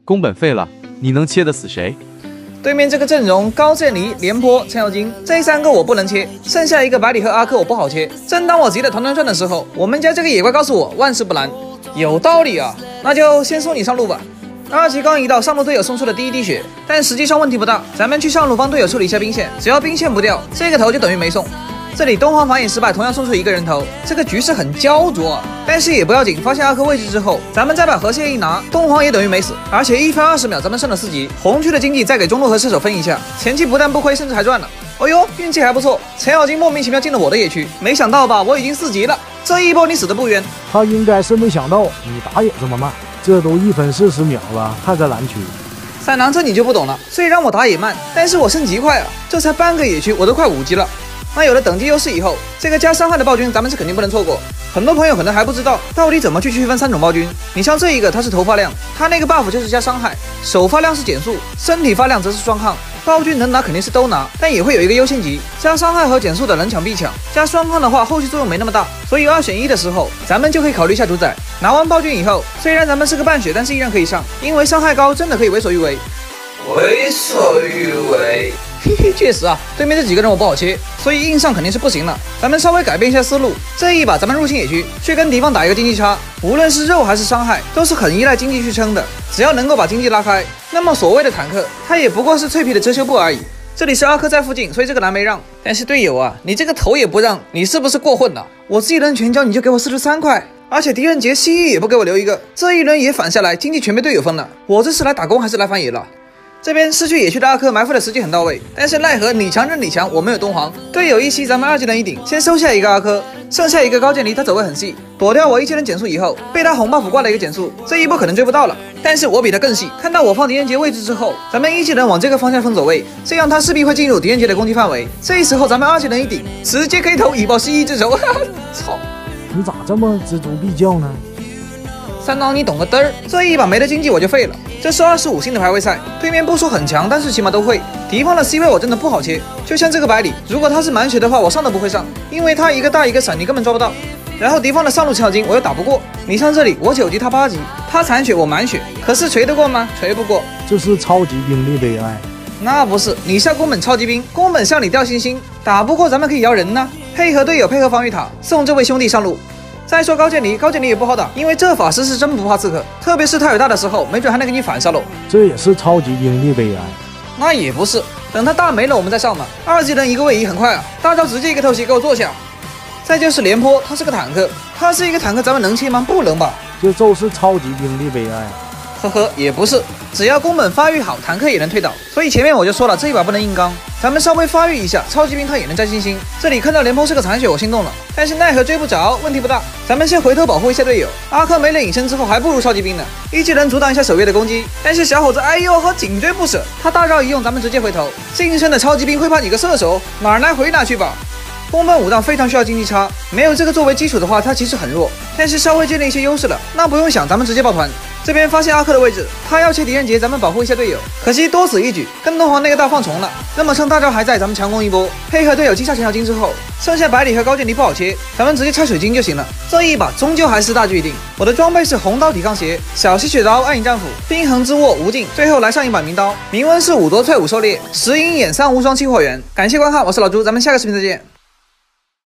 宫本废了，你能切得死谁？ 对面这个阵容，高渐离、廉颇、程咬金这3个我不能切，剩下一个百里和阿轲我不好切。正当我急得团团转的时候，我们家这个野怪告诉我万事不难，有道理啊，那就先送你上路吧。2级刚一到，上路队友送出了第一滴血，但实际上问题不大，咱们去上路帮队友处理一下兵线，只要兵线不掉，这个头就等于没送。这里东皇反野失败，同样送出一个人头，这个局势很焦灼啊。但是也不要紧，发现阿轲位置之后，咱们再把河蟹一拿，东皇也等于没死，而且1分20秒咱们升了4级。红区的经济再给中路和射手分一下，前期不但不亏，甚至还赚了。哦呦，运气还不错，程咬金莫名其妙进了我的野区，没想到吧，我已经4级了，这一波你死得不冤。 他应该是没想到你打野这么慢，这都1分40秒了，还在蓝区。 三郎这你就不懂了，虽然我打野慢，但是我升级快啊，这才半个野区我都快5级了。那有了等级优势以后，这个加伤害的暴君咱们是肯定不能错过。很多朋友可能还不知道到底怎么去区分3种暴君。你像这一个，它是头发量，它那个 buff 就是加伤害，手发量是减速，身体发量则是双抗。暴君能拿肯定是都拿，但也会有一个优先级，加伤害和减速的能抢必抢，加双抗的话后续作用没那么大，所以2选1的时候，咱们就可以考虑一下主宰。拿完暴君以后，虽然咱们是个半血，但是依然可以上，因为伤害高，真的可以为所欲为。为所欲为。嘿嘿，确实啊，对面这几个人我不好切，所以硬上肯定是不行了。咱们稍微改变一下思路，这一把咱们入侵野区，去跟敌方打一个经济差，无论是肉还是伤害，都是很依赖经济去撑的。只要能够把经济拉开，那么所谓的坦克，它也不过是脆皮的遮羞布而已。这里是阿轲在附近，所以这个蓝没让。但是队友啊，你这个头也不让，你是不是过分了？我技能全交你就给我43块，而且敌人杰西也不给我留一个，这一轮也反下来，经济全被队友分了。我这是来打工还是来反野了？这边失去野区的阿轲埋伏的时机很到位，但是奈何你强任你强，我没有东皇，队友一吸，咱们2技能一顶，先收下一个阿轲，剩下一个高渐离，他走位很细，躲掉我1技能减速以后，被他红 buff 挂了一个减速，这一波可能追不到了。但是我比他更细，看到我放狄仁杰位置之后，咱们1技能往这个方向分走位，这样他势必会进入狄仁杰的攻击范围。这时候咱们2技能一顶，直接 K 头以报失忆之仇，哈哈，操！ 你咋这么锱铢必较呢？ 三郎你懂个嘚儿，这一把没了经济我就废了。这是25星的排位赛，对面不说很强，但是起码都会。敌方的 C 位我真的不好切，就像这个百里，如果他是满血的话，我上都不会上，因为他一个大一个闪，你根本抓不到。然后敌方的上路程咬金我又打不过，你像这里我9级他8级，他残血我满血，可是锤得过吗？锤不过。 这是超级兵力悲哀。 那不是，你下宫本超级兵，宫本向你掉星星，打不过咱们可以摇人呢，配合队友配合防御塔，送这位兄弟上路。再说高渐离也不好打，因为这法师是真不怕刺客，特别是他有大的时候，没准还能给你反杀喽。 这也是超级兵力悲哀。 那也不是，等他大没了我们再上嘛。2技能一个位移很快啊，大招直接一个偷袭给我坐下。再就是廉颇，他是个坦克，他是一个坦克，咱们能切吗？不能吧。 这就是超级兵力悲哀。 呵呵，也不是，只要宫本发育好，坦克也能推倒。所以前面我就说了，这一把不能硬刚，咱们稍微发育一下，超级兵他也能摘星星。这里看到廉颇是个残血，我心动了，但是奈何追不着，问题不大。咱们先回头保护一下队友。阿轲没了隐身之后，还不如超级兵呢，1技能阻挡一下守卫的攻击。但是小伙子，哎呦和紧追不舍，他大招一用，咱们直接回头。近身的超级兵会怕你个射手，哪儿来回哪去吧。宫本武藏非常需要经济差，没有这个作为基础的话，他其实很弱，但是稍微建立一些优势了，那不用想，咱们直接抱团。这边发现阿轲的位置，他要切狄仁杰，咱们保护一下队友。可惜多此一举，跟东皇那个大放虫了。那么趁大招还在，咱们强攻一波，配合队友击杀程咬金之后，剩下百里和高渐离不好切，咱们直接拆水晶就行了。这一把终究还是大局已定。我的装备是红刀抵抗鞋，小吸血刀暗影战斧，冰衡之握无尽，最后来上一把名刀，铭文是5夺淬5狩猎，10鹰眼3无双期货源。感谢观看，我是老朱，咱们下个视频再见。